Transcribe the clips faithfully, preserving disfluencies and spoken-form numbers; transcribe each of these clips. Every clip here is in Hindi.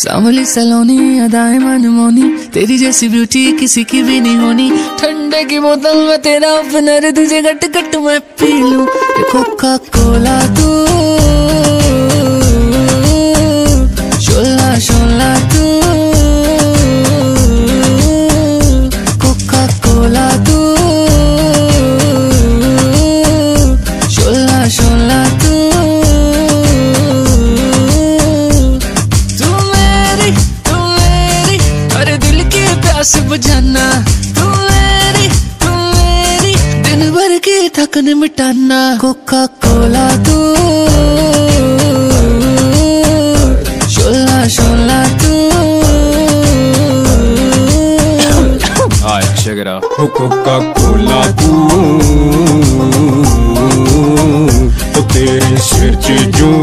सांवली सलोनी अदाएं मनमोनी, तेरी जैसी ब्यूटी किसी की भी नहीं होनी। ठंडे की बोतल में तेरा ओपनर, तुझे गट गट मैं पी लूं। कोका कोला तू, शोला शोला तू, कोका कोला तू, शोला शोला तू। तू मेरी तू मेरी अरे दिल की प्यास बुझाना, तू मेरी तू मेरी दिन भर की थकन मिटाना। कोका कोला तू, शोला शोला तू। Alright, check it out. Coca Cola तू, तो तेरे सिर च जूं।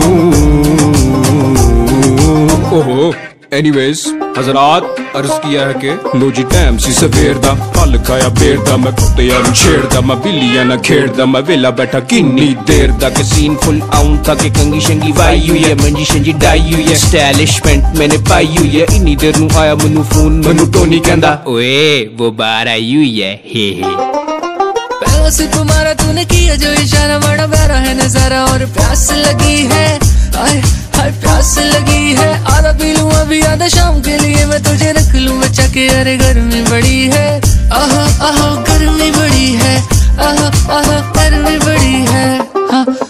ओहो, एनीवेज हजरात अर्ज किया है कि लो जी टाइम सी सवेर दा, फल खाया बेर दा, मैं कुत्तियां नूं छेड़दा, मैं बिल्लियां नाल खेड़दा, मैं वेला बैठा किन्नी देर दा। के सीन फुल आउं था कि कंगी शंगी वाई हुई है, मंजी शंजी डाई हुई है, स्टाइलिश पेंट मैंने पाई हुई है। इन्नी देर नूं आया मैनू फोन, मैनू टोनी कहंदा ओए वो बाहर आई हुई है, हे हे। पहला से तुम्हारा तूने किया जो इशारा, बड़ा प्यारा है नजारा और प्यास लगी है, आए हाय प्यास लगी है। आधा पी लूं अभी आधा शाम के लिए, मैं तुझे रख लूं बचा के। अरे गर्मी बड़ी है, आहा आहा गर्मी बड़ी है, आहा आहा गर्मी बड़ी है, हाँ।